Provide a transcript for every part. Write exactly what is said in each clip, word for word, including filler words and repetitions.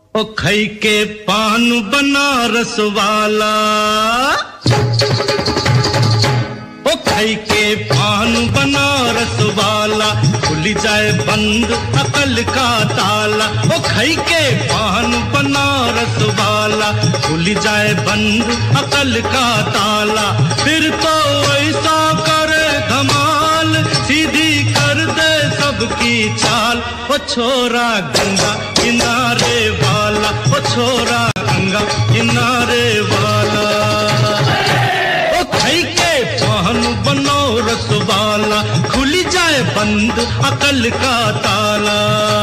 ओ खई के पान बनारस वाला, ओ खई के पान बनारस वाला, खुल जाए बंद अकल का ताला। ओ खई के पान बनारस वाला, खुल जाए बंद अकल का ताला। फिर तो ऐसा करे धमाल, सीधी कर दे सबकी चाल। ओ छोरा गंगा किनारे वाला, ओ छोरा गंगा किनारे वाला। ओ खई के पान बनारस वाला, खुल जाए बंद अकल का ताला।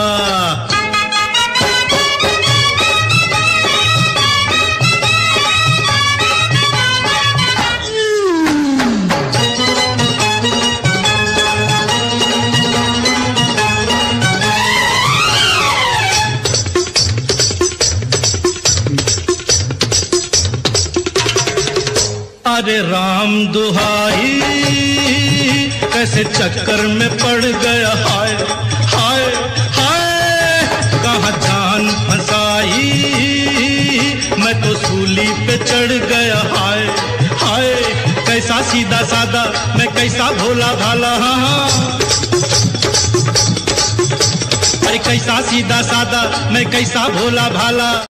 अरे राम दुहाई, कैसे चक्कर में पड़ गया, हाय हाय हाय। कहाँ जान फंसाई, मैं तो सूली पे चढ़ गया, हाय हाय। कैसा सीधा सादा, मैं कैसा भोला भाला, हाँ हाँ। अरे कैसा सीधा सादा, मैं कैसा भोला भाला।